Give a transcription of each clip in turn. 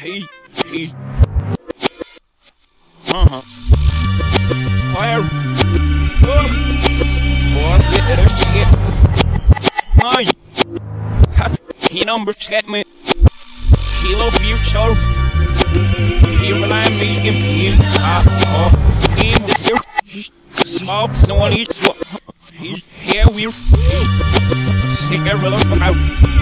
Hey. Where? What's it? Shit. Mine. He number check me. Kilo beer show. He rely on me. In this year. Smokes no one eats what. Here we're. Stick a roll from out.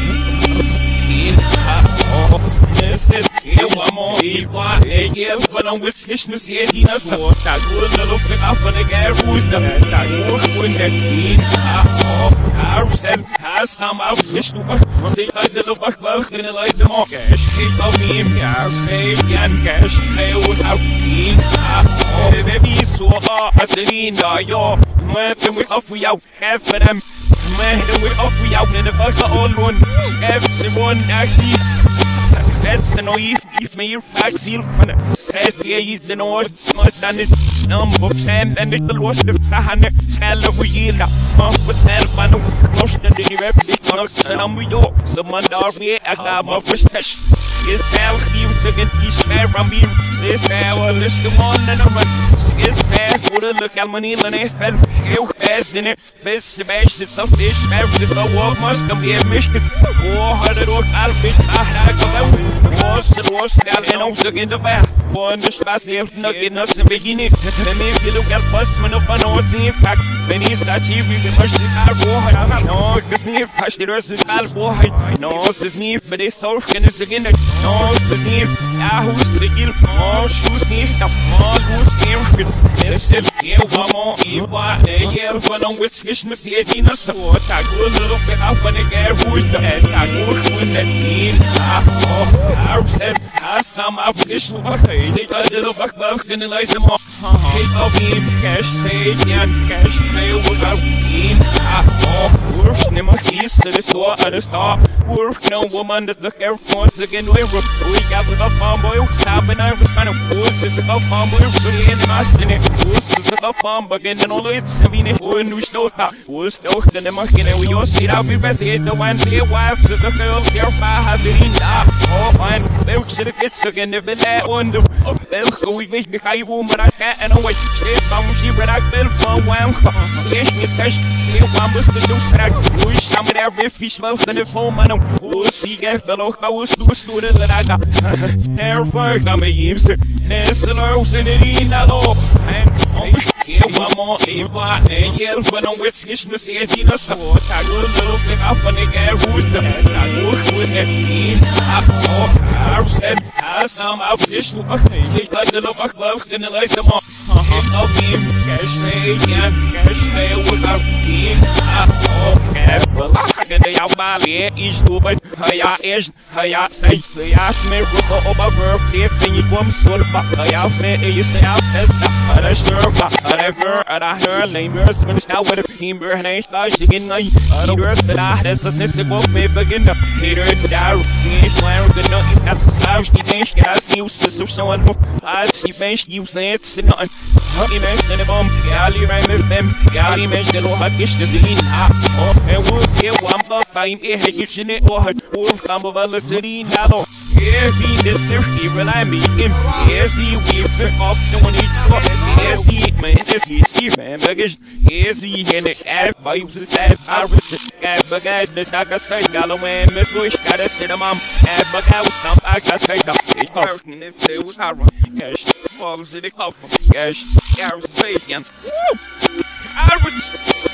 This is one more why give but I'm with Christmas here he knows so that good little flick up on the guy who's the that good that I said has some out switch to stay a little back well in the light the market keep of me say and cash pay without being baby so at the lean yo man we off we out have for them man we off we out in the back all one everyone actually that's no if me your facts you'll find said yeah the north smart than it number of sand and it lost the sahane shall we yield up what's hell fun lost the rep it's and we yo someone dar me I got my prestige is hell you the east fair from me says I list the one and I'm is sad for the look at money and I fell you fast in it fast smash it's a fish smash the walk must be a mission oh how the road I'll be was and also in the back one the space not in us in beginning and if you look at first when up on what's in fact when he's achieved we must have no because if I should also boy no it's me for this so can is again no it's me who's to kill more shoes me some more who's here this is here one more yeah when I'm with Christmas here in us so I go little bit up when I get who's the head I go with that mean I said I some opposition say a little back back in the light them off hate of him cash say and cash pay without being worse never keys to the store at the start work no woman that the care for again we got the farm boy stop and I was trying to push the farm boy so in the master was the farm again and all it's been a when we start was still the machine we all see out we best hit the one say wives the girls here has it in fine welke de kids again the bed on the welke we weet ga je hoe maar ik en ooit steeds van muziek maar ik wil van wem zie je zes zie je wat moest de doen strak hoe is samen daar weer vies wel van de vol man hoe zie je wel nog hoe is doe stoelen de raga ervoor kan me hier ze nesseloos in de inalo en yeah, one more and yeah, when I'm with Christmas here, you know, so I go a little bit up on the guy with the I go with that I said, I some opposition, say a little back well in the light of my of him, cash say, yeah, cash pay without being well, I can they out my ear is too, but I say, ask me, over birthday, thing you want so back, I have me, you stay out, that's a stir. And I heard lamers when it's now with a team and I start shaking night. I don't know that I has a sense of me begin to hit her in the down. She's wearing the nothing at the house. She thinks she has new sister, so I see bench you say it's nothing. He mentioned the bomb, Gally ran with them. Gally mentioned the hot dish, the lean up. And we'll get one buck by him, a hitch in it or wolf come over the city now. Yeah, he deserves to rely me him. Yes, he will fist off someone each spot. Yes, he man, yes, he see man, baggage. Yes, he had the ad vibes, the sad pirates. Ad bagage, the dagger side, gallow man, the bush, gotta sit a mom. Ad bagage, some I got side up. It's hurting if they was hard. Cash, falls in the cup. Cash, carries bacon. Woo! Irish.